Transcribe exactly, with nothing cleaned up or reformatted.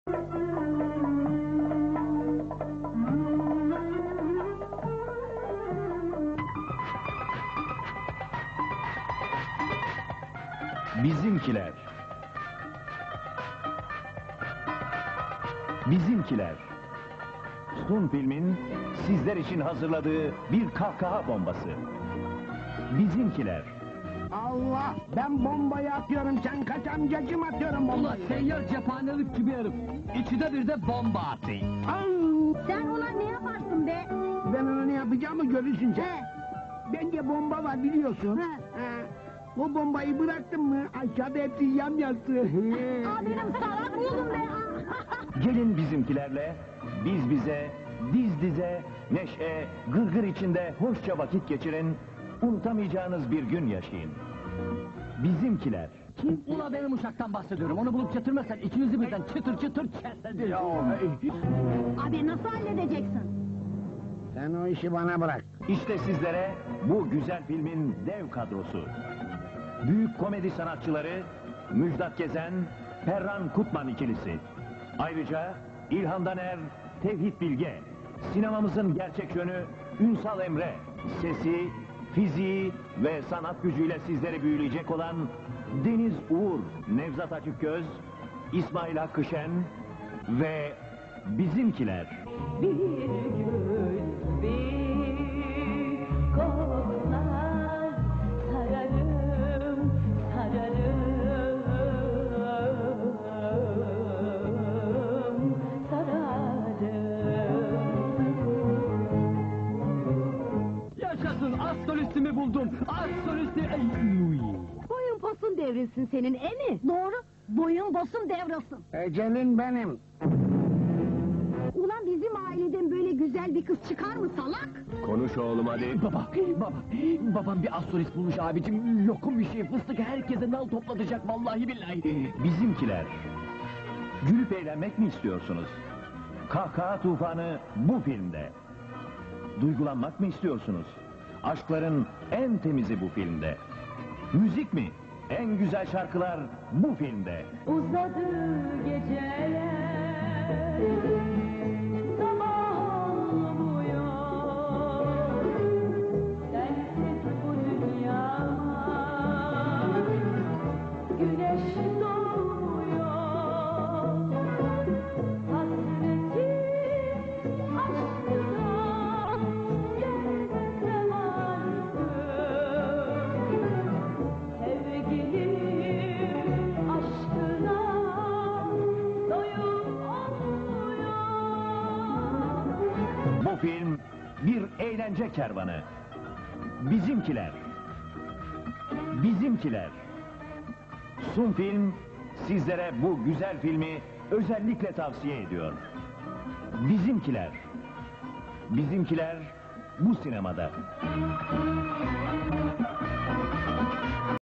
Bizimkiler. Bizimkiler. Sun filmin sizler için hazırladığı bir kahkaha bombası. Bizimkiler. Allah! Ben bombayı atıyorum, sen kaç amcacım atıyorum Ulan bombayı. seyyar cephanelik gibi herif. İçine bir de bomba atayım. Au! Sen ona ne yaparsın be? Ben ona ne yapacağımı görürsün sen. He. Bende bomba var biliyorsun. He. He. O bombayı bıraktın mı aşağıda hepsi yam yattı. Aa, benim salak oğlum be! Gelin bizimkilerle biz bize, diz dize, neşe, gırgır içinde hoşça vakit geçirin, unutamayacağınız bir gün yaşayın. Bizimkiler. Ula benim uşaktan bahsediyorum. Onu bulup getirmezsen ikinizi birden çıtır çıtır keseceğim. Abi nasıl halledeceksin? Sen o işi bana bırak. İşte sizlere bu güzel filmin dev kadrosu. Büyük komedi sanatçıları Müjdat Gezen, Perran Kutman ikilisi. Ayrıca İlhan Daner, Tevhid Bilge, sinemamızın gerçek yönü Ünsal Emre, sesi, fiziği ve sanat gücüyle sizleri büyüleyecek olan Deniz Uğur, Nevzat Açıkgöz, İsmail Hakkı Şen ve bizimkiler. Bir gün bir kollar sararım, sararım, sararım. Yaşasın, az solistimi buldum. Az solisti... Ey, uy. Boyun posun devrilsin senin, e mi? Doğru, boyun bosun devrilsin. Ecelin benim. Ulan bizim aileden böyle güzel bir kız çıkar mı salak? Konuş oğlum hadi. Baba, baba, babam bir az solist bulmuş abicim. Lokum bir şey, fıstık herkese nal toplatacak vallahi billahi. Bizimkiler. Gülüp eğlenmek mi istiyorsunuz? Kahkaha tufanı bu filmde. Duygulanmak mı istiyorsunuz? Aşkların en temizi bu filmde. Müzik mi? En güzel şarkılar bu filmde. Uzadı geceler, sabah olmuyor. Sensiz bu dünyama güneş doğmuyor. Hasreti aşkına gezmem artık. Sevgilim aşkına doyum olmuyor. Bu film bir eğlence kervanı. Bizimkiler. Bizimkiler. Sun Film sizlere bu güzel filmi özellikle tavsiye ediyor. Bizimkiler. Bizimkiler bu sinemada.